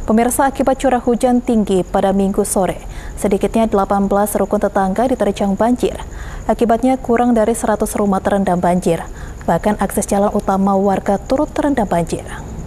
Pemirsa, akibat curah hujan tinggi pada Minggu sore, sedikitnya 18 rukun tetangga diterjang banjir. Akibatnya kurang dari 100 rumah terendam banjir. Bahkan akses jalan utama warga turut terendam banjir.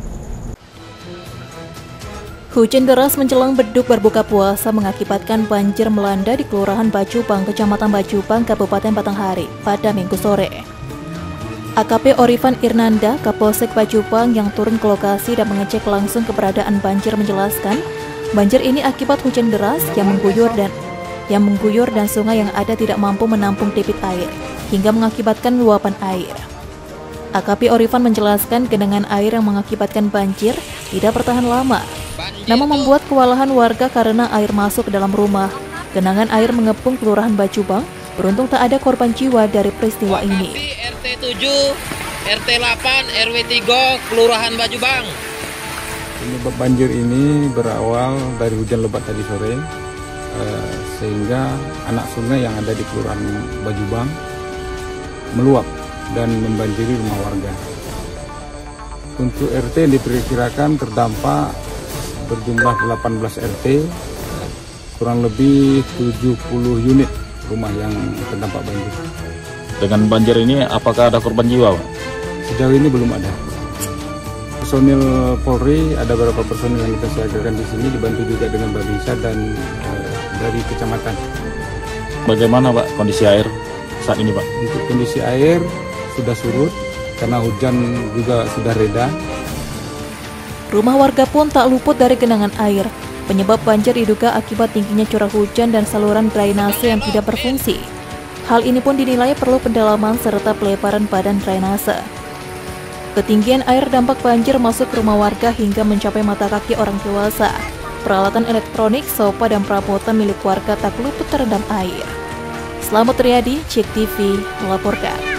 Hujan deras menjelang beduk berbuka puasa mengakibatkan banjir melanda di Kelurahan Bajubang, Kecamatan Bajubang, Kabupaten Batanghari pada Minggu sore. AKP Orifan Irnanda, Kapolsek Bajubang yang turun ke lokasi dan mengecek langsung keberadaan banjir menjelaskan, banjir ini akibat hujan deras yang mengguyur dan sungai yang ada tidak mampu menampung debit air hingga mengakibatkan luapan air. AKP Orifan menjelaskan genangan air yang mengakibatkan banjir tidak bertahan lama, namun membuat kewalahan warga karena air masuk ke dalam rumah. Genangan air mengepung Kelurahan Bajubang, beruntung tak ada korban jiwa dari peristiwa ini. RT 7, RT 8, RW 3, Kelurahan Bajubang. Penyebab banjir ini berawal dari hujan lebat tadi sore, sehingga anak sungai yang ada di Kelurahan Bajubang meluap dan membanjiri rumah warga. Untuk RT diperkirakan terdampak berjumlah 18 RT, kurang lebih 70 unit rumah yang terdampak banjir. Dengan banjir ini, apakah ada korban jiwa, Pak? Sejauh ini belum ada. Personil Polri, ada beberapa personil yang kita siagakan di sini, dibantu juga dengan Babinsa dan dari kecamatan. Bagaimana, Pak, kondisi air saat ini, Pak? Untuk kondisi air sudah surut, karena hujan juga sudah reda. Rumah warga pun tak luput dari genangan air. Penyebab banjir diduga akibat tingginya curah hujan dan saluran drainase yang tidak berfungsi. Hal ini pun dinilai perlu pendalaman serta pelebaran badan drainase. Ketinggian air dampak banjir masuk ke rumah warga hingga mencapai mata kaki orang dewasa. Peralatan elektronik, sofa, dan perabotan milik warga tak luput terendam air. Selamat Riyadi, Cek TV melaporkan.